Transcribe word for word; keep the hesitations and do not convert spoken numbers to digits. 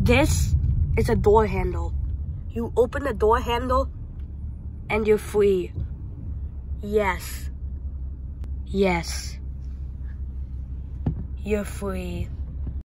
This is a door handle. You open the door handle and you're free. Yes. Yes. You're free.